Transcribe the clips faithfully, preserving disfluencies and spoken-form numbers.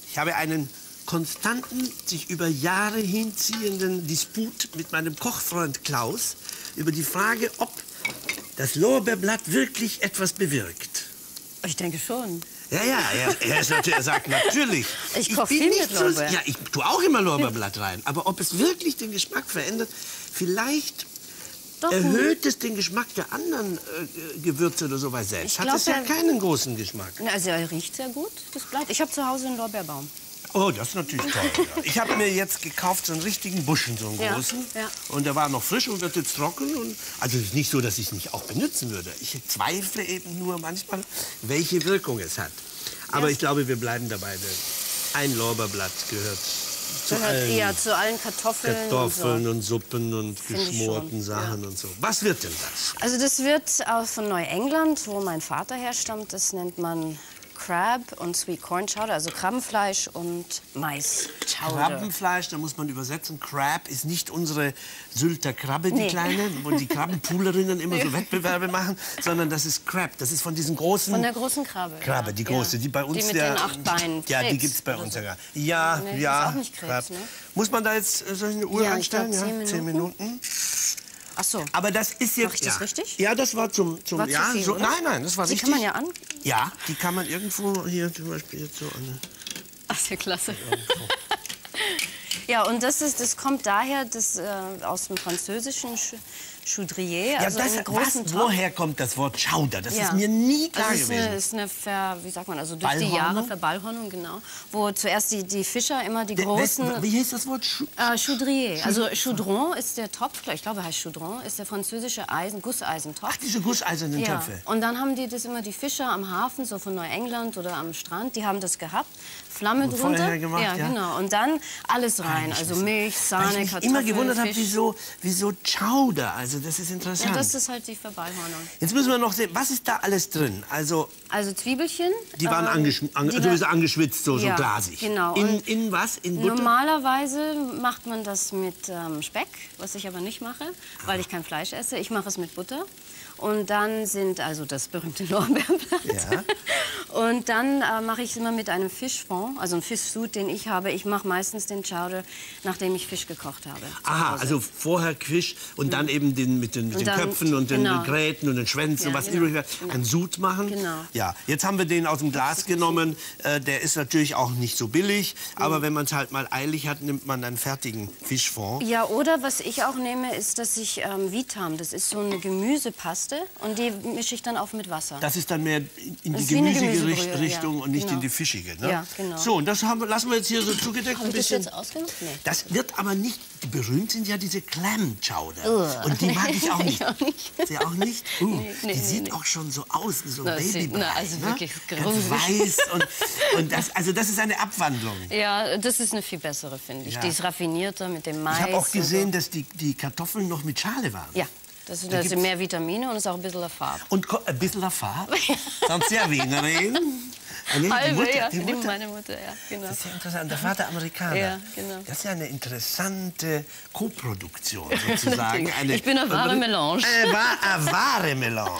Ich habe einen konstanten, sich über Jahre hinziehenden Disput mit meinem Kochfreund Klaus über die Frage, ob das Lorbeerblatt wirklich etwas bewirkt. Ich denke schon. Ja, ja, er, er, ist natürlich, er sagt natürlich. Ich koche viel mit so, Lorbeer. Ja, ich tue auch immer Lorbeerblatt rein. Aber ob es wirklich den Geschmack verändert, vielleicht Doch. erhöht es den Geschmack der anderen äh, Gewürze oder so, weil selbst Ich hat glaub, es ja er- keinen großen Geschmack. Na, also er riecht sehr gut, das Blatt. Ich habe zu Hause einen Lorbeerbaum. Oh, das ist natürlich toll. Ja. Ich habe mir jetzt gekauft so einen richtigen Buschen, so einen Ja, großen. ja. Und der war noch frisch und wird jetzt trocken. Und, also es ist nicht so, dass ich es nicht auch benutzen würde. Ich zweifle eben nur manchmal, welche Wirkung es hat. Aber Ja. ich glaube, wir bleiben dabei. Ein Lorbeerblatt gehört zu Gehört allen eher zu allen Kartoffeln. Kartoffeln und so. und Suppen und Finde ich geschmorten schon, Sachen ja. und so. Was wird denn das? Also das wird aus von Neuengland, wo mein Vater herstammt. Das nennt man Crab und Sweet Corn Chowder, also Krabbenfleisch und Mais Chowder. Krabbenfleisch, da muss man übersetzen. Crab ist nicht unsere Sylter Krabbe, die Nee. kleine, wo die Krabbenpoolerinnen immer so Wettbewerbe machen, sondern das ist Crab. Das ist von diesen großen... Von der großen Krabbe. Krabbe, ja. die große, ja. die bei uns... Die mit der, den acht Beinen. Ja, die Krebs gibt es bei oder uns so. sogar. Ja, Nee, das ja. ist auch nicht Krebs, ne? Muss man da jetzt äh, soll ich eine Uhr Ja, ich einstellen? glaub, ja, zehn zehn Minuten. Ach so. Aber das ist jetzt... Mach ich das ja. richtig? Ja, das war zum... zum War zu ja, viel, so, oder? nein, nein, das war Die richtig. kann man ja an. Ja, die kann man irgendwo hier zum Beispiel jetzt so... Eine, Ach, sehr klasse. Ja, und das, ist, das kommt daher das, äh, aus dem französischen Ch Choudrier, ja, also das, einen großen was, Topf. woher kommt das Wort Chowder? Das Ja. ist mir nie klar also es ist eine, gewesen. ist eine Ver, wie sagt man, also durch die Ballhornung? Jahre Verballhornung, genau. Wo zuerst die, die Fischer immer die Der- großen... West- Wie heißt das Wort? Chou- Äh, Choudrier. Also Choudron ist der Topf, ich glaube, er heißt Choudron, ist der französische Eisen, Gusseisentopf. Ach, diese gusseisernen Ja, Töpfe. und dann haben die das immer, die Fischer am Hafen, so von Neuengland oder am Strand, die haben das gehabt. Flamme Und drunter. vorher gemacht, ja, ja. genau. Und dann alles rein. Also Milch, Weil Sahne, ich mich Kartoffeln, immer gewundert habe, Fisch. wieso, wieso Chowder. Also das ist interessant. Ja, das ist halt die Verballhornung. Jetzt müssen wir noch sehen, was ist da alles drin? Also Also Zwiebelchen. die waren ähm, angesch ange die sowieso war- angeschwitzt, so, so Ja, glasig. genau. In, Und in was? In Butter? Normalerweise macht man das mit ähm, Speck, was ich aber nicht mache, weil ich kein Fleisch esse. Ich mache es mit Butter. Und dann sind also das berühmte Lorbeerblatt. Ja. Und dann äh, mache ich es immer mit einem Fischfond, also ein Fischsud, den ich habe. Ich mache meistens den Chowder, nachdem ich Fisch gekocht habe. zu Aha, Hause. also vorher Fisch und dann eben den, mit den, mit Und den dann- Köpfen und den genau. Gräten und den Schwänzen, Ja, was genau, übrig war, genau. einen Sud machen. Genau. Ja, jetzt haben wir den aus dem Glas genommen. Äh, der ist natürlich auch nicht so billig, aber wenn man es halt mal eilig hat, nimmt man einen fertigen Fischfond. Ja, oder was ich auch nehme, ist, dass ich ähm, Vitam, das ist so eine Gemüsepaste und die mische ich dann auf mit Wasser. Das ist dann mehr in Das die ist wie eine Gemüserichtung Gemüsebrühe, ja, und nicht genau. in die fischige. Ne? Ja, genau. So, und das haben, wir- lassen wir jetzt hier so zugedeckt Habe ein ich das bisschen. jetzt ausgemacht? Nee. Das wird aber nicht, berühmt sind ja diese Clam Chowder. Und die mag ich auch nicht. Ich auch nicht. Sie auch nicht? Uh, Nee, nee, die nee, sieht nee. auch schon so aus wie so ein Das sieht- Babybrei. na, also ne? wirklich Ganz gruselig. weiß und, und das, also das ist eine Abwandlung. Ja, das ist eine viel bessere, finde ich. Ja. Die ist raffinierter mit dem Mais. Ich habe auch und gesehen, so. dass die, die Kartoffeln noch mit Schale waren. Ja, das, Da das sind gibt's- mehr Vitamine und ist auch ein bisschen Farbe. Und ko- ein bisschen Farbe. Sonst ja Wienerin. Ah, nee, die Halbe, Mutter, ja, die die Mutter. meine Mutter, ja, genau. Das ist ja interessant. Der Vater Amerikaner. Ja, genau. Das ist ja eine interessante Koproduktion sozusagen. Eine, Ich bin eine wahre Melange. Eine, wa eine wahre Melange.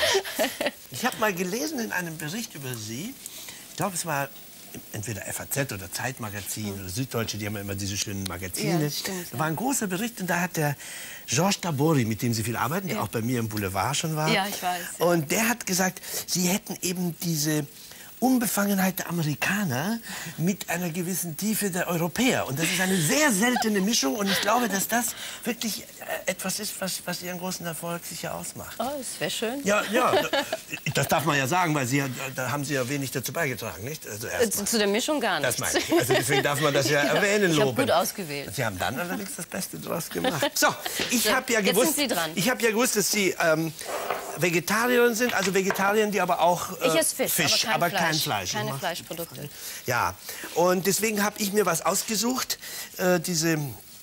Ich habe mal gelesen in einem Bericht über Sie, ich glaube, es war entweder F A Z oder Zeitmagazin oder Süddeutsche, die haben ja immer diese schönen Magazine. Ja, stimmt, da war ein großer Bericht und da hat der Georges Tabori, mit dem Sie viel arbeiten, der Ja. auch bei mir im Boulevard schon war. Ja, ich weiß, ja. Und der hat gesagt, Sie hätten eben diese Unbefangenheit der Amerikaner mit einer gewissen Tiefe der Europäer. Und das ist eine sehr seltene Mischung. Und ich glaube, dass das wirklich äh, etwas ist, was, was Ihren großen Erfolg sicher ausmacht. Oh, das wäre schön. Ja, ja, das darf man ja sagen, weil Sie, ja- da haben Sie ja wenig dazu beigetragen, nicht? Also Äh, erst Zu, mal. zu der Mischung gar Das nichts. meine ich. Also deswegen darf man das ja erwähnen, Ich habe loben. gut ausgewählt. Sie haben dann allerdings das Beste draus gemacht. So, ich So, habe ja jetzt gewusst, sind Sie dran. ich habe ja gewusst, dass Sie ähm, Vegetarierin sind, also Vegetarierin, die aber auch äh, Ich esse Fisch, aber kein kein Fleisch. Fleisch. Keine Ich mach- Fleischprodukte. Ja, und deswegen habe ich mir was ausgesucht, äh, diese,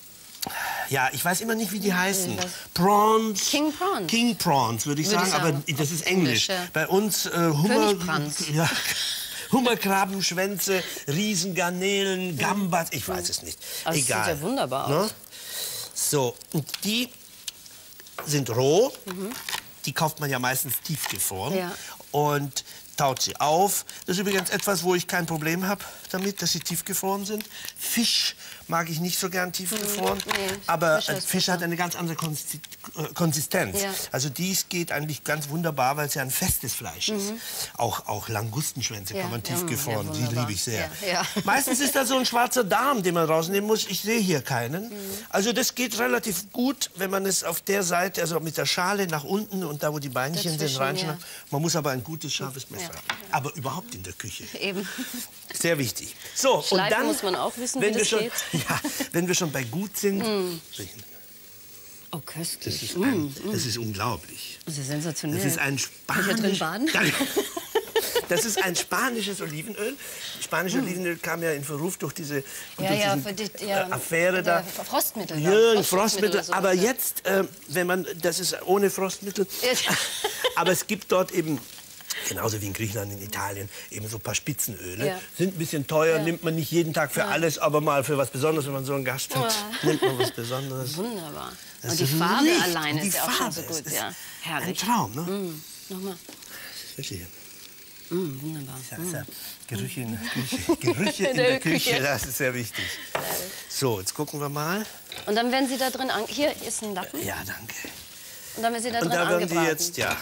ja, ich weiß immer nicht, wie die heißen. Was? Prawns. King Prawns. King Prawns, würde ich Würde sagen, ich sagen. aber das ist Englisch. Englisch, ja. Bei uns äh, Hummer... Königpranz. Ja. Hummerkrabbenschwänze, Riesengarnelen, Gambas, ich weiß es nicht. Also, das Egal. sieht ja wunderbar Ne? aus. So, und die sind roh. Mhm. Die kauft man ja meistens tiefgefroren. Ja. Und taut sie auf. Das ist übrigens etwas, wo ich kein Problem habe damit, dass sie tiefgefroren sind. Fisch mag ich nicht so gern tiefgefroren, Nee, aber Fisch äh, ist Fisch besser. hat eine ganz andere Konsi äh, Konsistenz. Ja. Also dies geht eigentlich ganz wunderbar, weil es ja ein festes Fleisch ist. Auch, auch Langustenschwänze Ja, kann man ja, tiefgefroren, ja, die wunderbar. liebe ich sehr. Ja, ja. Meistens ist da so ein schwarzer Darm, den man rausnehmen muss. Ich sehe hier keinen. Also das geht relativ gut, wenn man es auf der Seite, also mit der Schale nach unten und da, wo die Beinchen sind, Dazwischen, reinschneidet. ja. Man muss aber ein gutes, scharfes Messer Ja. haben. Aber überhaupt in der Küche. Eben. Sehr wichtig. So, und Schleifen dann muss man auch wissen, wenn wie wir das schon, geht. Ja, wenn wir schon bei gut sind, Oh, das köstlich. ist, ein, das ist unglaublich. Das ist sensationell. Das ist ein Kann ich hier drin Spanisch. baden? Das ist ein spanisches Olivenöl. Spanisches Olivenöl kam ja in Verruf durch diese, Ja, durch ja, diesen, für die- äh, ja, Affäre da. der Frostmittel, Ja, ja. Frostmittel. Frostmittel, so, Aber ja. jetzt, äh, wenn man, das ist ohne Frostmittel. Ja. Aber es gibt dort eben, genauso wie in Griechenland, in Italien, eben so ein paar Spitzenöle. Ja. Sind ein bisschen teuer, Ja. nimmt man nicht jeden Tag für alles, aber mal für was Besonderes, wenn man so einen Gast hat, Ja. nimmt man was Besonderes. Wunderbar. Das Und die ist Farbe Licht. alleine Die ist ja auch schon so Farbe gut. ist Ja. Ein Herrlich. Traum, ne? Mm, nochmal. Wirklich. Mm, wunderbar. Ja, ja. Gerüche in der Küche. Gerüche in der Küche, das ist sehr wichtig. So, jetzt gucken wir mal. Und dann werden Sie da drin an. Hier ist ein Lappen. Ja, danke. Und dann werden Sie da Und drin da werden die angebraten. jetzt, ja.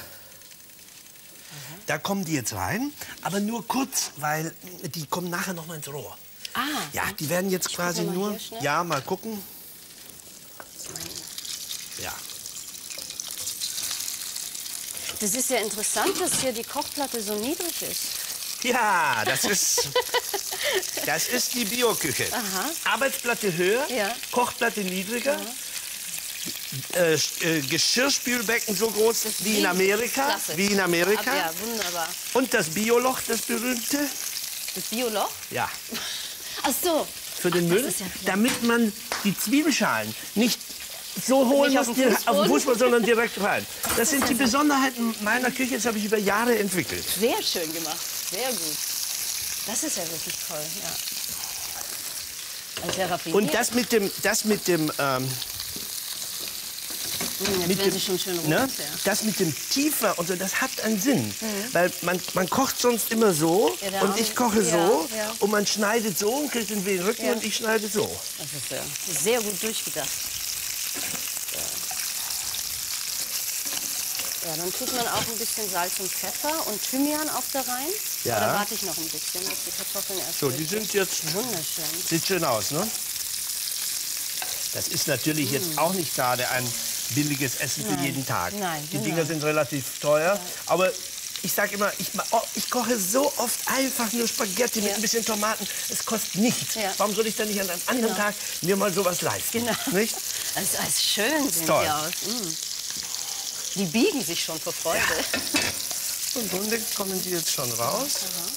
Da kommen die jetzt rein, aber nur kurz, weil die kommen nachher noch mal ins Rohr. Ah. Ja, die werden jetzt Ich quasi guck mal nur, hier schnell. ja, mal gucken. Ja. Das ist ja interessant, dass hier die Kochplatte so niedrig ist. Ja, das ist, das ist die Bioküche. Aha. Arbeitsplatte höher, Ja. Kochplatte niedriger. Äh, äh, Geschirrspülbecken so groß wie in Amerika. Klasse. Wie in Amerika. Ja, wunderbar. Und das Bioloch, das berühmte. Das Bioloch? Ja. Ach so. Für den Ach, Müll, das ist ja klar. damit man die Zwiebelschalen nicht so holen Nicht auf muss, den die- auf den Fußboden? Fußboden, sondern direkt rein. Das sind die Besonderheiten meiner Küche, das habe ich über Jahre entwickelt. Sehr schön gemacht. Sehr gut. Das ist ja wirklich toll, ja. Also sehr raffiniert. Und das mit dem, das mit dem, ähm, Mm, jetzt mit werden dem, Sie schon schön rot. ne, Ja. das mit dem Tiefer und so, das hat einen Sinn. Weil man, man kocht sonst immer so Ja, der und Arm- ich koche ja, so ja. und man schneidet so und kriegt den Rücken Ja. und ich schneide so. Das ist ja sehr gut durchgedacht. Ja. Ja, dann tut man auch ein bisschen Salz und Pfeffer und Thymian auch da rein. Ja. Oder warte ich noch ein bisschen, dass die Kartoffeln erst So, die durch sind jetzt, wunderschön. sieht schön aus, ne? Das ist natürlich jetzt auch nicht gerade ein billiges Essen für Nein. jeden Tag. Nein, Die genau. Dinger sind relativ teuer, aber ich sage immer, ich, ma- oh, ich koche so oft einfach nur Spaghetti mit Ja. ein bisschen Tomaten. Es kostet nichts. Ja. Warum soll ich dann nicht an einem anderen Genau. Tag mir mal sowas leisten? Genau. Nicht? Das ist alles schön sehen Toll. die aus. Mm. Die biegen sich schon vor Freude. Im Grunde kommen die jetzt schon raus.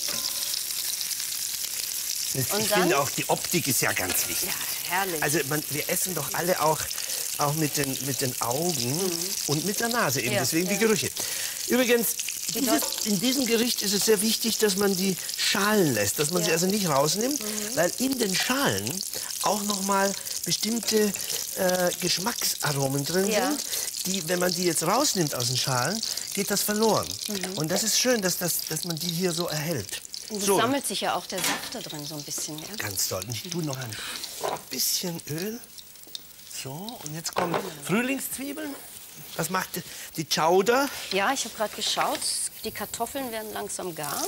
Ich Und finde dann? auch, die Optik ist ja ganz wichtig. Ja, herrlich. Also man, wir essen doch alle auch, auch mit, den, mit den Augen und mit der Nase eben, Ja, deswegen die ja. Gerüche. Übrigens, Die dieses, in diesem Gericht ist es sehr wichtig, dass man die Schalen lässt, dass man sie Ja. also nicht rausnimmt, weil in den Schalen auch noch mal bestimmte äh, Geschmacksaromen drin Ja. sind, die, wenn man die jetzt rausnimmt aus den Schalen, geht das verloren. Und das ist schön, dass, das, dass man die hier so erhält. Und es So. sammelt sich ja auch der Saft da drin so ein bisschen. Ja? Ganz toll. Und ich tue noch ein bisschen Öl. So, und jetzt kommen Frühlingszwiebeln. Was macht die- die Chowder? Ja, ich habe gerade geschaut. Die Kartoffeln werden langsam gar.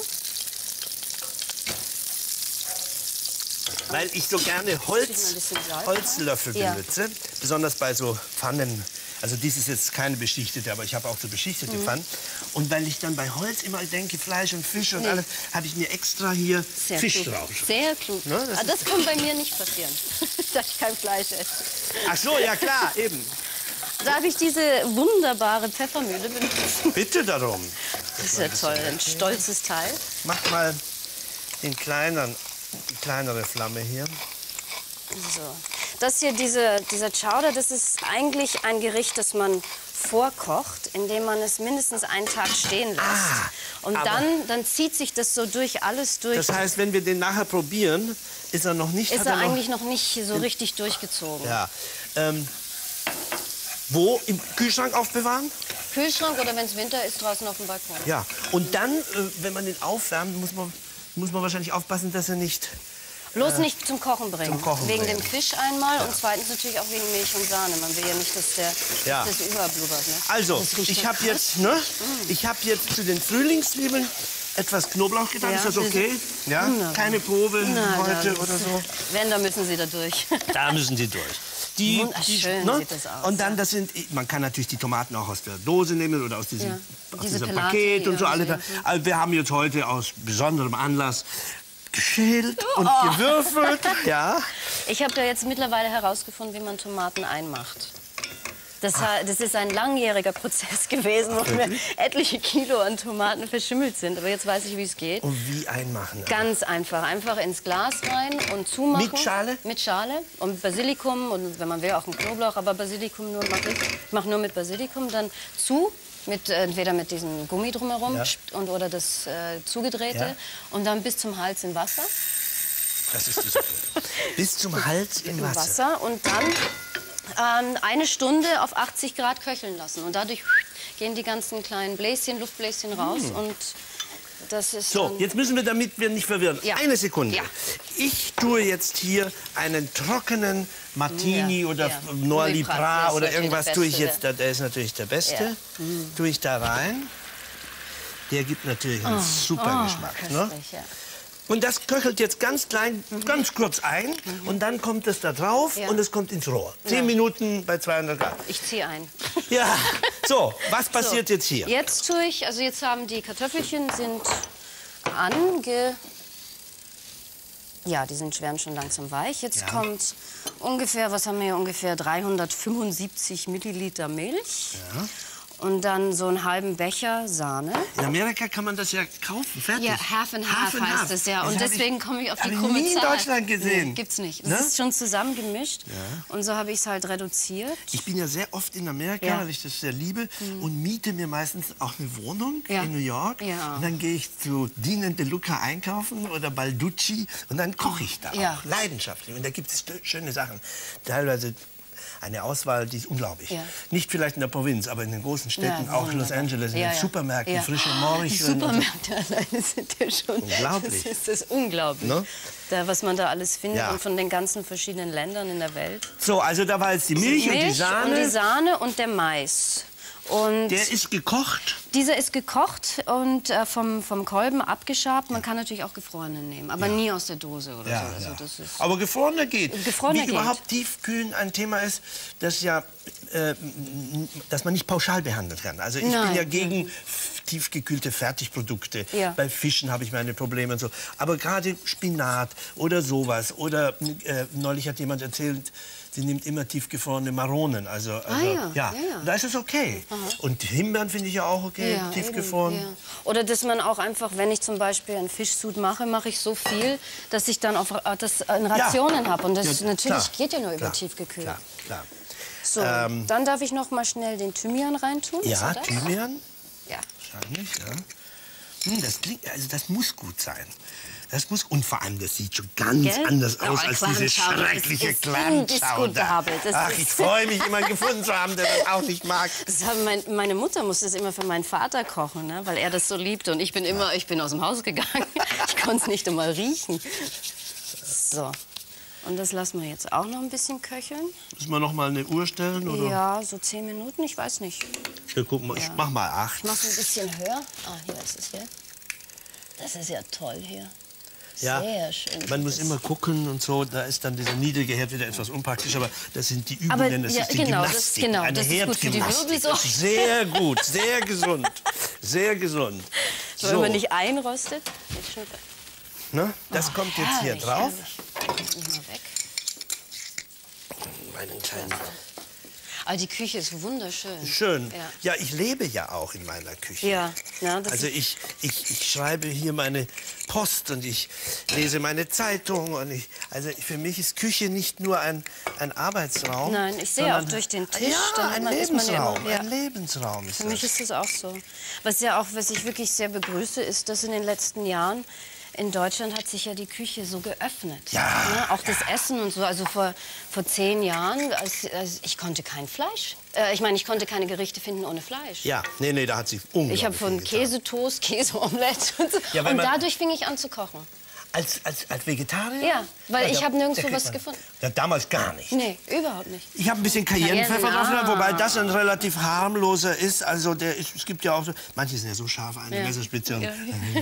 Weil ich so gerne Holz, Mal ein bisschen Salz Holzlöffel Ja. benutze. Besonders bei so Pfannen. Also dies ist jetzt keine beschichtete, aber ich habe auch so beschichtete Mhm. Pfannen. Und weil ich dann bei Holz immer denke, Fleisch und Fisch und alles, habe ich mir extra hier Sehr Fisch klug. drauf. Sehr klug. Ne, das Ah, das kann bei mir nicht passieren, dass ich kein Fleisch esse. Ach so, ja klar, eben. Da habe ich diese wunderbare Pfeffermühle benutzt. Bitte darum. Das ist ja toll, ein stolzes Teil. Mach mal den kleineren, die kleinere Flamme hier. So. Das hier, diese, dieser Chowder, das ist eigentlich ein Gericht, das man vorkocht, indem man es mindestens einen Tag stehen lässt. Ah, Und aber- dann, dann zieht sich das so durch alles durch. Das heißt, wenn wir den nachher probieren, ist er noch nicht... ist hat er noch, eigentlich noch nicht so richtig durchgezogen. Ja. Ähm, wo? Im Kühlschrank aufbewahren? Kühlschrank oder wenn es Winter ist, draußen auf dem Balkon. Ja, und dann, äh, wenn man den aufwärmt, muss man, muss man wahrscheinlich aufpassen, dass er nicht... Bloß äh, nicht zum Kochen bringen. Zum Kochen wegen bringen. dem Fisch einmal ja. und zweitens natürlich auch wegen Milch und Sahne. Man will ja nicht, dass der ja. dass das überblubbert. Ne? Also, ich habe jetzt, ne, mm. ich habe jetzt zu den Frühlingszwiebeln etwas Knoblauch getan. Ja, ist das okay? Ja? Keine Probe Na, heute oder so? Wenn, dann müssen Sie da durch. Da müssen Sie durch. Die, die, schön ne? sieht das aus. Und dann, das sind, man kann natürlich die Tomaten auch aus der Dose nehmen oder aus diesem, ja. aus Diese diesem Pelati Paket und so. Alle da. so. Also wir haben jetzt heute aus besonderem Anlass geschält und oh. gewürfelt. Ja. Ich habe da jetzt mittlerweile herausgefunden, wie man Tomaten einmacht. Das, das ist ein langjähriger Prozess gewesen, wo mir etliche Kilo an Tomaten verschimmelt sind. Aber jetzt weiß ich, wie es geht. Und wie einmachen? Ganz einfach. Einfach ins Glas rein und zumachen. Mit Schale? Mit Schale. Und Basilikum und wenn man will auch ein Knoblauch. Aber Basilikum nur mache ich. Ich mache nur mit Basilikum. Dann zu. Mit, entweder mit diesem Gummi drumherum ja. und, oder das äh, zugedrehte. Ja. Und dann bis zum Hals im Wasser. Das ist die Sache. Bis zum Hals im, im Wasser. Wasser. Und dann ähm, eine Stunde auf achtzig Grad köcheln lassen. Und dadurch gehen die ganzen kleinen Bläschen, Luftbläschen raus. Mm. Und das ist so, jetzt müssen wir, damit wir nicht verwirren. Ja. Eine Sekunde. Ja. Ich tue jetzt hier einen trockenen Martini ja. oder ja. Noir Prat oder irgendwas tue ich jetzt. Der ist natürlich der beste. Ja. Mm. Tue ich da rein. Der gibt natürlich einen oh. super oh, Geschmack. Ne? Ja. Und das köchelt jetzt ganz klein, mhm. ganz kurz ein. Mhm. Und dann kommt es da drauf ja. und es kommt ins Rohr. Zehn ja. Minuten bei zweihundert Grad. Ich ziehe ein. Ja, so, was passiert so. jetzt hier? Jetzt tue ich, also jetzt haben die Kartoffelchen sind ange... Ja, die sind, werden schon langsam weich. Jetzt ja. kommt ungefähr, was haben wir hier, ungefähr dreihundertfünfundsiebzig Milliliter Milch. Ja. Und dann so einen halben Becher Sahne. In Amerika kann man das ja kaufen, fertig. Ja, half and half, half heißt es ja. Und deswegen komme ich auf die krumme Zahl. Habe ich nie in Deutschland gesehen. Nee, gibt's nicht. Das ne? ist schon zusammengemischt. Ja. Und so habe ich es halt reduziert. Ich bin ja sehr oft in Amerika, ja. weil ich das sehr liebe. Mhm. Und miete mir meistens auch eine Wohnung ja. in New York. Ja. Und dann gehe ich zu Dinen de Luca einkaufen oder Balducci. Und dann koche ich da ja. auch leidenschaftlich. Und da gibt es schöne Sachen. Teilweise eine Auswahl, die ist unglaublich. Ja. Nicht vielleicht in der Provinz, aber in den großen Städten, ja, auch Los Angeles, in ja, den ja. Supermärkten, ja. frische Morcheln. Die Supermärkte alleine sind ja schon... Unglaublich. Das ist das unglaublich, no? da, was man da alles findet ja. und von den ganzen verschiedenen Ländern in der Welt. So, also da war jetzt die Milch, Milch und die Sahne. und die Sahne und der Mais. Und der ist gekocht? Dieser ist gekocht und äh, vom, vom Kolben abgeschabt. Man kann natürlich auch gefrorene nehmen, aber ja. nie aus der Dose oder ja, so. Also ja. das ist aber gefrorener geht. Gefrorener Wie geht. überhaupt Tiefkühlen ein Thema ist, das ja, äh, dass man nicht pauschal behandeln kann. Also ich Nein. bin ja gegen tiefgekühlte Fertigprodukte. Ja. Bei Fischen habe ich meine Probleme und so. Aber gerade Spinat oder sowas. Oder äh, neulich hat jemand erzählt, sie nimmt immer tiefgefrorene Maronen. Also, also ah, ja. Ja. Ja, ja. Da ist es okay. Aha. Und Himbeeren finde ich ja auch okay, ja, tiefgefroren. Eben, ja. Oder dass man auch einfach, wenn ich zum Beispiel einen Fischsud mache, mache ich so viel, dass ich dann auf das in Rationen ja. habe. Und das ja, natürlich klar. geht ja nur klar. über tiefgekühlt. Klar, klar. So, ähm, dann darf ich noch mal schnell den Thymian reintun. Ja, Thymian. Ja. Wahrscheinlich, ja. Hm, das klingt, also das muss gut sein. Das muss, und vor allem, das sieht schon ganz Gell? anders aus oh, als diese schreckliche Clam-Chowder. Ach, ich freue mich, jemanden gefunden zu haben, der das auch nicht mag. Das haben mein, meine Mutter musste das immer für meinen Vater kochen, ne? Weil er das so liebt. Und ich bin immer, ich bin aus dem Haus gegangen. Ich konnte es nicht einmal riechen. So. Und das lassen wir jetzt auch noch ein bisschen köcheln. Müssen wir noch mal eine Uhr stellen, oder? Ja, so zehn Minuten, ich weiß nicht. Ja, guck mal, ja. ich mach mal acht. Ich mach's ein bisschen höher. Ah, hier ist es hier. Das ist ja toll hier. Ja, sehr schön. Man muss immer gucken und so, da ist dann dieser niedrige Herd wieder etwas unpraktisch, aber das sind die Übungen, aber, das ja, ist die genau, Gymnastik, das, genau, eine das ist gut für die Wirbelsäule. Sehr gut, sehr gesund, sehr gesund. So. Wenn man nicht einrostet. Ne? Das oh, kommt jetzt herrlich, hier drauf. Herrlich. Mal weg. Meinen kleinen... Aber die Küche ist wunderschön. Schön. Ja. ja, ich lebe ja auch in meiner Küche. Ja. Ja, das also ich, ich, ich schreibe hier meine Post und ich lese meine Zeitung. Und ich, also für mich ist Küche nicht nur ein, ein Arbeitsraum. Nein, ich sehe auch durch den Tisch. Ja, dann ein man, Lebensraum. Immer, ja. Ein Lebensraum ist Für mich das. ist das auch so. Was ja auch, was ich wirklich sehr begrüße, ist, dass in den letzten Jahren in Deutschland hat sich ja die Küche so geöffnet. Ja, Ne? Auch das ja. Essen und so. Also vor, vor zehn Jahren, als, als, ich konnte kein Fleisch. Äh, ich meine, ich konnte keine Gerichte finden ohne Fleisch. Ja, nee, nee, da hat sich unglaublich Ich habe von viel getan. Käsetoast, Käseomelett und so. Ja, weil und man- dadurch fing ich an zu kochen. Als, als, als Vegetarier? Ja, weil Ja, ich da- habe nirgendwo da kriegt was man- gefunden. Ja, damals gar nicht. Nee, überhaupt nicht. Ich habe ein bisschen Cayennepfeffer Cayenne, drauf, ah. wobei das ein relativ harmloser ist. Also der ist, es gibt ja auch so, manche sind ja so scharf, eine Ja. Messerspitze. Und Ja.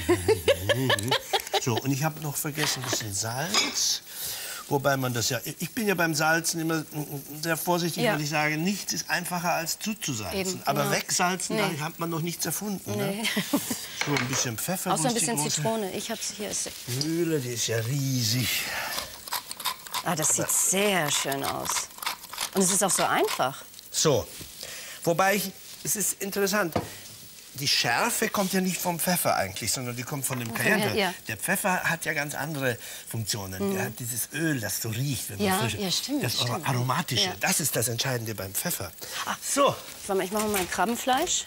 So, und ich habe noch vergessen ein bisschen Salz. Wobei man das ja, ich bin ja beim Salzen immer sehr vorsichtig, Ja. weil ich sage, nichts ist einfacher als zuzusalzen. Eben, Aber genau. wegsalzen, Nee. da hat man noch nichts erfunden. Ne? Nee. So ein bisschen Pfeffer. Außer wo ein ist die bisschen große Zitrone. Ich habe es hier. Ist- Mühle, die ist ja riesig. Ah, das sieht sehr schön aus. Und es ist auch so einfach. So, wobei ich, es ist interessant, die Schärfe kommt ja nicht vom Pfeffer eigentlich, sondern die kommt von dem Cayenne. ja. Der Pfeffer hat ja ganz andere Funktionen. Der hat dieses Öl, das so riecht, wenn man Ja, frisch. ja, stimmt, Das stimmt. Aromatische, Ja. das ist das Entscheidende beim Pfeffer. So, Warte mal, ich mache mal ein Krabbenfleisch.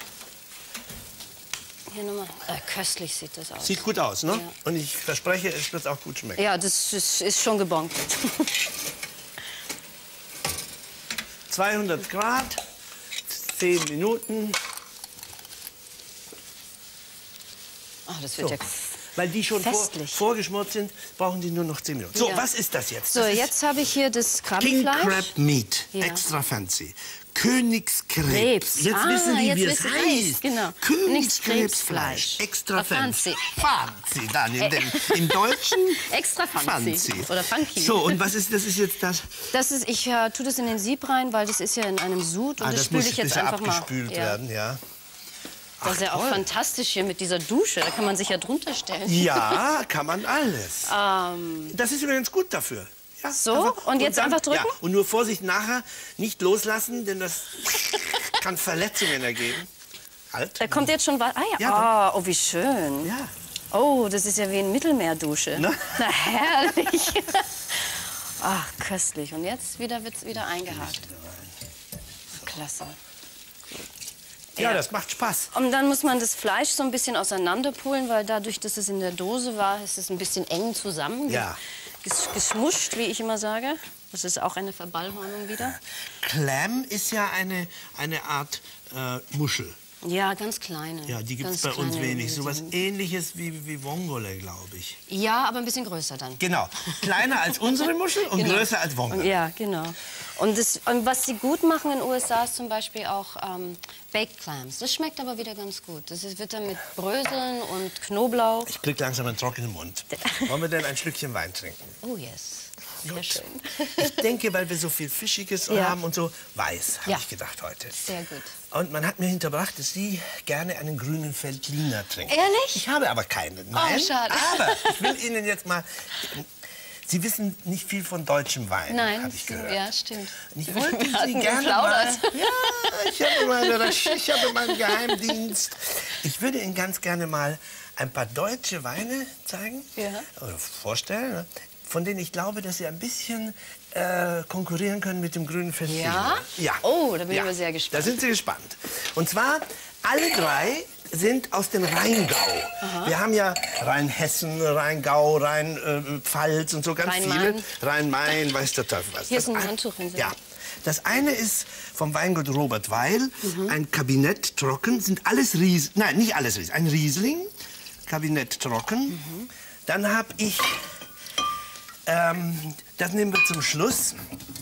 Hier nochmal. Äh, köstlich sieht das aus. sieht gut aus, ne? Ja. Und ich verspreche, es wird auch gut schmecken. Ja, das ist, ist schon gebongt. zweihundert Grad, zehn Minuten. Ah, das wird So. ja... Weil die schon vor, Festlich. vorgeschmort sind, brauchen die nur noch zehn Minuten. So, Ja. was ist das jetzt? So, das ist jetzt habe ich hier das King Krabbenfleisch. Crab Meat, Ja. extra fancy. Königskrebs. Krebs. Jetzt Ah, wissen Sie, jetzt wie es wissen Sie heißt. es, genau. Königskrebsfleisch, Nicht Krebsfleisch. extra Ah, fancy. fancy. Fancy, dann in dem, im Deutschen Extra fancy. Oder funky. So, und was ist das? Ist jetzt das? Das ist, ich äh, tue das in den Sieb rein, weil das ist ja in einem Sud. Und Ah, das, das spüle muss ich jetzt bisschen einfach mal. abgespült Ja. werden, ja. Das ist ja auch toll. fantastisch hier mit dieser Dusche. Da kann man sich ja drunter stellen. Ja, kann man alles. Ähm, Das ist übrigens gut dafür. Ja, So, und jetzt einfach drücken? Ja, und nur Vorsicht, nachher nicht loslassen, denn das kann Verletzungen ergeben. Halt. da kommt jetzt schon was. Ah ja, Ja, ah, oh, wie schön. Ja. Oh, das ist ja wie eine Mittelmeerdusche. Na? Na, herrlich. Ach, köstlich. Und jetzt wieder wird es wieder eingehakt. Klasse. Ja, das macht Spaß. Und dann muss man das Fleisch so ein bisschen auseinanderpulen, weil dadurch, dass es in der Dose war, ist es ein bisschen eng zusammen. Ja. Ges geschmuscht, wie ich immer sage. Das ist auch eine Verballhornung wieder. Clam ist ja eine, eine Art äh, Muschel. Ja, ganz kleine. Ja, die gibt es Ganz bei uns kleine, wenig. die So was sind- Ähnliches wie, wie Vongole, glaube ich. Ja, aber ein bisschen größer dann. Genau. Kleiner als unsere Muschel und Genau. größer als Vongole. Ja, genau. Und, das, und was sie gut machen in den U S A ist zum Beispiel auch ähm, Baked Clams. Das schmeckt aber wieder ganz gut. Das ist, wird dann mit Bröseln und Knoblauch. Ich krieg langsam einen trockenen Mund. Wollen wir denn ein Schlückchen Wein trinken? Oh yes, sehr schön. Ich denke, weil wir so viel Fischiges Ja. haben und so weiß, habe Ja. ich gedacht heute. Sehr gut. Und man hat mir hinterbracht, dass Sie gerne einen grünen Veltliner trinken. Ehrlich? Ich habe aber keinen. Nein. schade. Aber ich will Ihnen jetzt mal... Sie wissen nicht viel von deutschem Wein, Nein, habe ich gehört. ja, stimmt. Und ich wollte Wir Sie hatten gerne mal... geplaudert. Ja, ich habe, meine, ich habe meinen Geheimdienst. Ich würde Ihnen ganz gerne mal ein paar deutsche Weine zeigen, Ja. oder vorstellen, ne, von denen ich glaube, dass sie ein bisschen äh, konkurrieren können mit dem grünen Veltliner. Ja? Ja. Oh, da bin ich Ja. aber sehr gespannt. Da sind Sie gespannt. Und zwar, alle drei sind aus dem Rheingau. Wir haben ja Rheinhessen, Rheingau, Rheinpfalz und so ganz Rhein-Main. viele. Rhein-Main, weiß der Teufel was. Hier ist Das ein ein- Handtuch in Ja. Das eine ist vom Weingut Robert Weil, ein Kabinett trocken, sind alles Riesling, nein, nicht alles Riesling, ein Riesling, Kabinett trocken. Dann habe ich, ähm, das nehmen wir zum Schluss,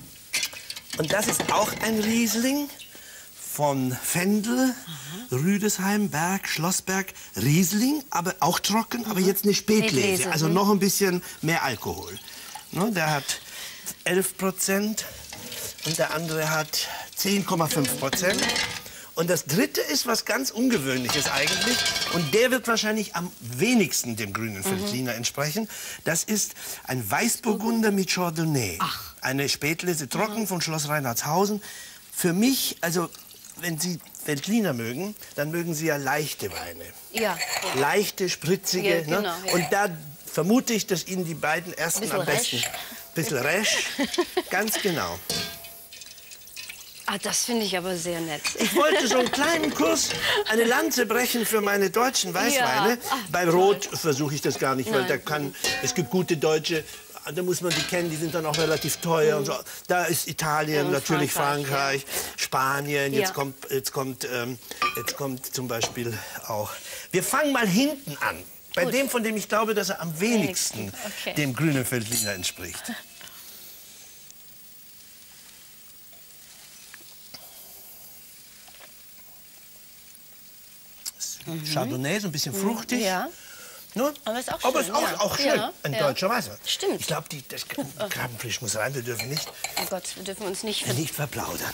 und das ist auch ein Riesling von Vendel, Rüdesheim, Berg, Schlossberg, Riesling, aber auch trocken, aber jetzt eine Spätlese, Spätlese, also mhm. noch ein bisschen mehr Alkohol. Ne, der hat elf Prozent und der andere hat zehn Komma fünf Prozent. Und das dritte ist was ganz Ungewöhnliches eigentlich. Und der wird wahrscheinlich am wenigsten dem grünen Veltliner entsprechen. Das ist ein Weißburgunder mit Chardonnay. Ach. Eine Spätlese trocken von Schloss Reinhardshausen. Für mich, also wenn Sie Veltliner mögen, dann mögen Sie ja leichte Weine. Ja. Leichte, spritzige. Ja, genau, ne? ja. Und da vermute ich, dass Ihnen die beiden ersten Bisschen am besten... resch. Bisschen resch, ganz genau. Ah, das finde ich aber sehr nett. Ich wollte so einen kleinen Kurs, eine Lanze brechen für meine deutschen Weißweine. Ja. Ach, Bei toll. Rot versuche ich das gar nicht, weil Nein. da kann, es gibt gute Deutsche, da muss man die kennen, die sind dann auch relativ teuer und so. Da ist Italien, Und natürlich Frankreich, Frankreich, Spanien, jetzt Ja. kommt, jetzt kommt, ähm, jetzt kommt zum Beispiel auch. Wir fangen mal hinten an. Bei Gut. dem, von dem ich glaube, dass er am wenigsten Wenigsten, okay. dem grünen Veltliner entspricht. Chardonnay, so ein bisschen fruchtig. Ja. Ne? Aber ist auch Aber schön, ist auch, ja. auch schön. Ja, Ein ja. deutscher Weißwein. Stimmt. Ich glaube, das Krabbenfisch muss rein. Wir dürfen nicht, Oh Gott, wir dürfen uns nicht... ver- nicht verplaudern.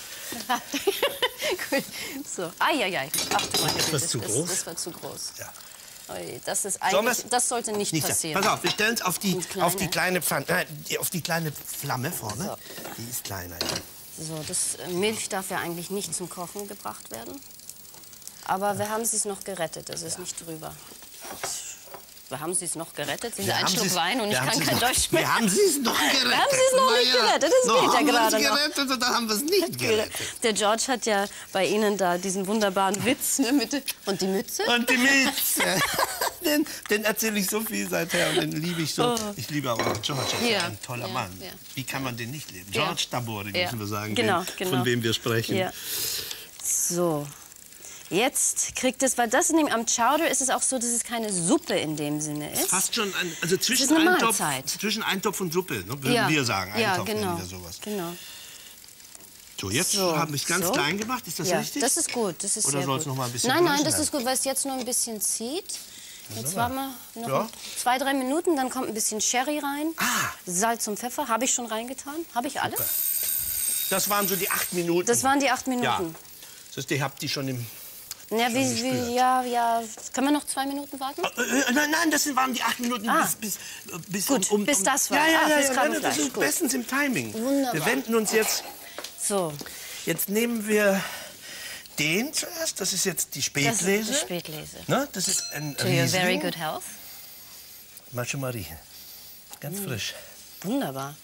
Gut. So. Eieiei. Ach du meine Ist Güte, das zu das, groß? das war zu groß. Ja. Ui, das ist Sollen eigentlich... wir's- Das sollte nicht, Nicht passieren. Pass auf, wir stellen es auf die, Und kleine. auf die kleine Pfanne, nein, die- auf die kleine Flamme vorne. So. Die ist kleiner. Ja. So, das äh, Milch darf ja eigentlich nicht zum Kochen gebracht werden. Aber wir haben sie es noch gerettet. Das ist nicht drüber. Wir haben sie es noch gerettet. Sind Sie Wir ein haben Schluck sie's- Wein und ich wir haben kann sie's kein noch- Deutsch mehr. Wir haben sie es noch gerettet. Wir haben sie es noch Na nicht ja. gerettet. Das noch geht ja haben wir gerade es noch. gerettet und dann haben wir es nicht gerettet. Der George hat ja bei Ihnen da diesen wunderbaren Witz. Ne, mit der- und die Mütze? Und die Mütze. den den erzähle ich so viel seither und den liebe ich so. Ich liebe aber auch George, er ist Ja. ein toller Ja, Mann. ja. Wie kann man den nicht lieben? Ja. George Tabori, Ja. müssen wir sagen, Genau, den, genau. von wem wir sprechen. Ja. So. Jetzt kriegt es, weil das in dem, am Chowder ist es auch so, dass es keine Suppe in dem Sinne ist. Fast schon, ein, also zwischen, ist eine Eintopf, Mahlzeit. zwischen Eintopf und Suppe, ne, würden Ja. wir sagen. Ja, Eintopf genau. nennen wir sowas. Genau. So, jetzt So, haben wir es ganz so. klein gemacht. Ist das Ja, richtig? das ist gut. Das ist Oder sehr soll es gut. noch mal ein bisschen Nein, nein, bröseln? das ist gut, weil es jetzt nur ein bisschen zieht. Jetzt warten wir noch Ja. zwei, drei Minuten, dann kommt ein bisschen Sherry rein. Ah. Salz und Pfeffer habe ich schon reingetan. Habe ich alles? Das waren so die acht Minuten. Das waren die acht Ja. Minuten. Das heißt, ihr habt die schon im... Ja, wie, gespürt. wie, ja, ja. Können wir noch zwei Minuten warten? Äh, äh, nein, nein, das waren die acht Minuten Ah. bis, bis, bis Gut, um, um, bis das war. Ja, ja, Ah, ja, fürs ja, Krabbenfleisch. das ist Gut. bestens im Timing. Wunderbar. Wir wenden uns jetzt... So, Jetzt nehmen wir den zuerst. Das ist jetzt die das Spätlese. ist die Spätlese. Ne? Das ist ein To your very Riesling. good health. Mal schon mal riechen. Ganz Mm. frisch. Wunderbar.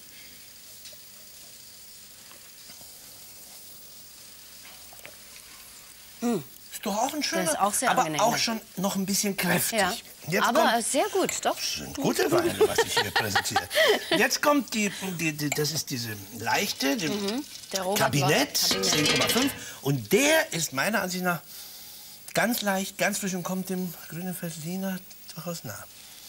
Ist doch auch ein schöner, ist auch sehr aber angenehm, auch ja. schon noch ein bisschen kräftig. Ja. Jetzt Aber kommt, sehr gut, doch. das sind gute Weine, was ich hier präsentiere. Jetzt kommt die, die, die, das ist diese leichte, die Der Robert Kabinett, war- Kabinett. zehn Komma fünf. Und der ist meiner Ansicht nach ganz leicht, ganz frisch und kommt dem grünen Veltliner durchaus nah.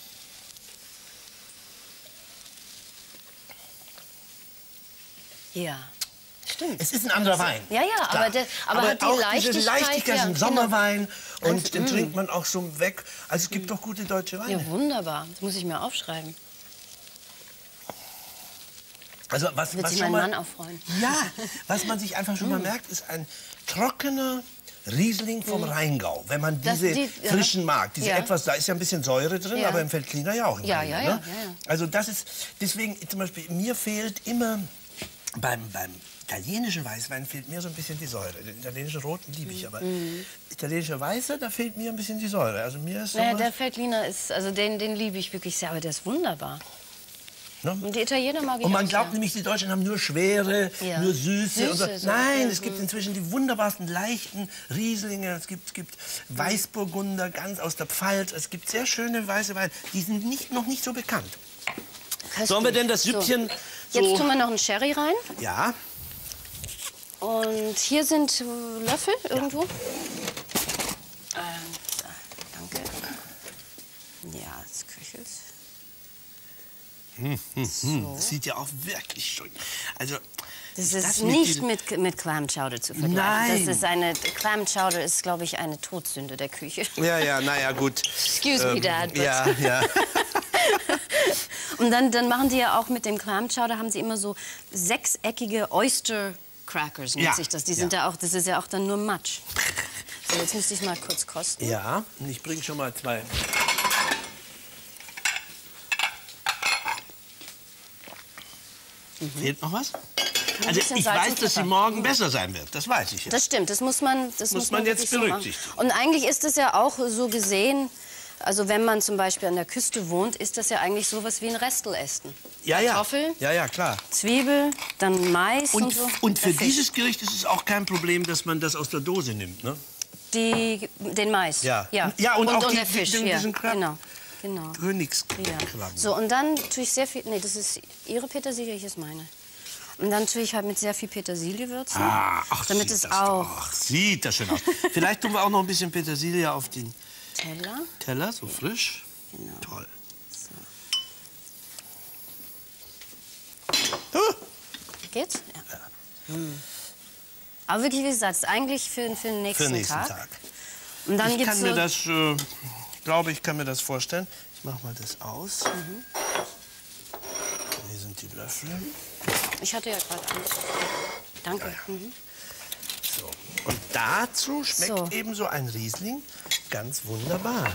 Ja, stimmt. Es ist ein anderer Wein. Ja, ja, Klar. aber der- aber hat die auch Leichtigkeit, diese Leichtigkeit, ja, ein genau. Sommerwein und Und, den mm. trinkt man auch so weg. Also es gibt doch gute deutsche Weine. Ja, wunderbar. Das muss ich mir aufschreiben. Also was, Wird was sich schon mein mal, Mann auch freuen. Ja, was man sich einfach schon mal merkt, ist ein trockener Riesling vom Rheingau. Wenn man Das- diese die- ja. frischen mag, diese Ja. etwas, da ist ja ein bisschen Säure drin, Ja. aber im Veltliner ja auch. im Ja, Grunde, ja, ne? ja, ja, ja. Also das ist, deswegen zum Beispiel, mir fehlt immer beim, beim italienischen Weißwein fehlt mir so ein bisschen die Säure. Den italienischen Roten liebe ich, aber Mhm. italienischer Weißer, da fehlt mir ein bisschen die Säure. Also mir ist Naja, sowas, der Veltliner ist, also den, den liebe ich wirklich sehr, aber der ist wunderbar. ne? Und die Italiener mag ich Und man auch glaubt sehr. nämlich, die Deutschen haben nur schwere, Ja. nur süße. und so. Süße, so. Nein, Mhm. es gibt inzwischen die wunderbarsten leichten Rieslinge. Es gibt, es gibt Weißburgunder ganz aus der Pfalz. Es gibt sehr schöne weiße Weine. Die sind nicht, noch nicht so bekannt. Sollen wir denn das Süppchen So. so... Jetzt tun wir noch einen Sherry rein. Ja, Und hier sind äh, Löffel irgendwo. Ähm, da, danke. Ja, das Köchels. hm, das sieht ja auch wirklich schön. Also, Das ist ist das mit nicht diesem- mit, mit Clam Chowder zu vergleichen. Nein. Das ist eine, Clam Chowder ist, glaube ich, eine Todsünde der Küche. Ja, ja, naja, gut. Excuse me, Dad, but- Ja, ja. Und dann, dann machen die ja auch mit dem Clam Chowder, haben sie immer so sechseckige Oyster Crackers, nennt Ja, sich das. Die sind ja. ja auch, das ist ja auch dann nur Matsch. So, jetzt müsste ich mal kurz kosten. Ja, und ich bringe schon mal zwei. Fehlt noch was? Also bisschen ich Salz weiß, und dass sie Pfeffer. morgen besser sein wird. Das weiß ich jetzt. Das stimmt, das muss man, das Muss muss man man jetzt wirklich so machen. berücksichtigen. Und eigentlich ist es ja auch so gesehen Also wenn man zum Beispiel an der Küste wohnt, ist das ja eigentlich sowas wie ein Restelessen. Ja, ja. Kartoffel, Ja, ja, klar. Zwiebel, dann Mais und, Und, so. und für Der Fisch. dieses Gericht ist es auch kein Problem, dass man das aus der Dose nimmt, ne? Die, den Mais. Ja. Ja, Ja, und auch die- der Fisch. den- ja. diesen Krab- Genau. Genau. Königskrabben. Ja. So, und dann tue ich sehr viel. Nee, das ist Ihre Petersilie, hier ist meine. Und dann tue ich halt mit sehr viel Petersilie würzen. Ah, ach, damit sieht es das auch. Doch, ach, sieht das schön aus. Vielleicht tun wir auch noch ein bisschen Petersilie auf den Teller. Teller, so frisch. Genau. Toll. So. Ah. Geht's? Ja. ja. Hm. Aber wirklich, wie gesagt, ist eigentlich für, für den nächsten, Für den nächsten Tag. Tag. Und dann Ich gibt's kann so, mir das, äh, ich glaube, ich kann mir das vorstellen. Ich mache mal das aus. Mhm. Hier sind die Löffel. Ich hatte ja gerade eins. Danke. Ja, ja. Mhm. So. Und dazu schmeckt So. eben so ein Riesling ganz wunderbar.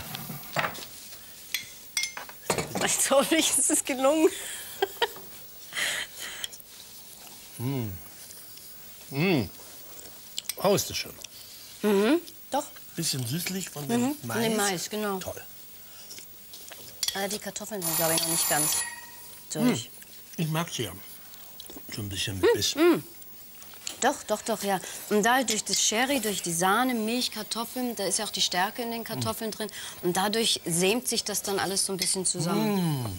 Ich hoffe, es ist gelungen. Oh, ist das schön. Mhm. Doch. Bisschen süßlich von dem Mhm. Mais. Von dem Mais, genau. Toll. Äh, die Kartoffeln sind, glaube ich, noch nicht ganz durch. Ich mag sie ja. So ein bisschen mit Biss. Doch, doch, doch, ja. Und da durch das Sherry, durch die Sahne, Milch, Kartoffeln, da ist ja auch die Stärke in den Kartoffeln drin. Und dadurch sämt sich das dann alles so ein bisschen zusammen.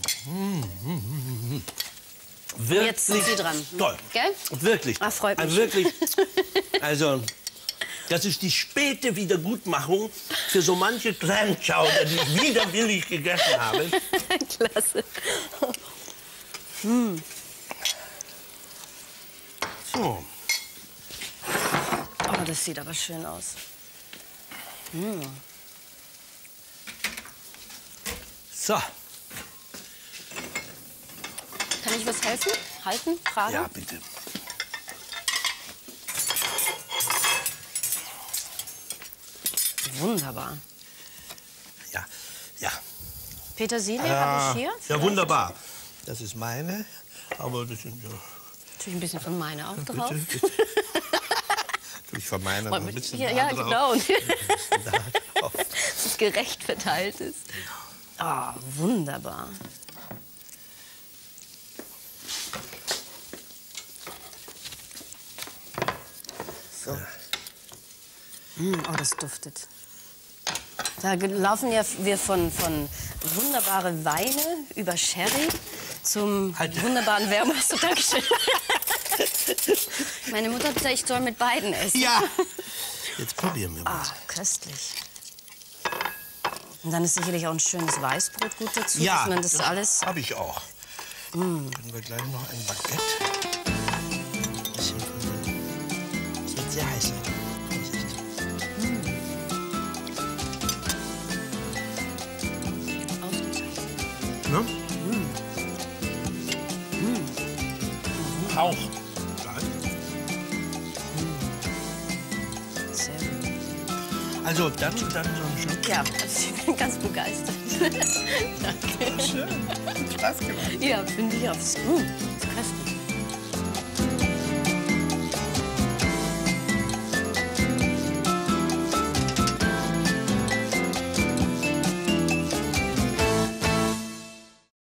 Wirklich Jetzt sind Sie dran. toll. Gell? Wirklich. Ah, freut mich. Also wirklich. Also, das ist die späte Wiedergutmachung für so manche Clam-Chowder, die ich widerwillig gegessen habe. Klasse. So. Oh, das sieht aber schön aus. So. Kann ich was helfen? Halten? Fragen? Ja, bitte. Wunderbar. Ja, ja. Petersilie Ja, habe ich hier. ja, Vielleicht wunderbar. Das ist meine, aber das sind ja... Natürlich ein bisschen von meiner auch Bitte, drauf. bitte. Ich vermeine noch ein bisschen ja, da ja, drauf. genau. Ein bisschen da drauf. Dass es gerecht verteilt ist. Ah, wunderbar. So. Mm, oh, das duftet. Da laufen ja wir von, von wunderbare Weine über Sherry zum Halt. wunderbaren Wärme. So, Dankeschön. Meine Mutter hat gesagt, ich soll mit beiden essen. Ja. Jetzt probieren wir mal. Ah, köstlich. Und dann ist sicherlich auch ein schönes Weißbrot gut dazu, Ja, dass man das alles... habe ich auch. Mm. Können wir gleich noch ein Baguette. Ein bisschen von dem. Es wird sehr heiß sein. Vorsicht. Ausgezeichnet. Ne? Auch. Sehr gut. Also dazu dann so ein Schluck. Ja, also ich bin ganz begeistert. Danke. Schön. Hat Spaß gemacht. Ja, finde ich auch. Mm, ist köstlich.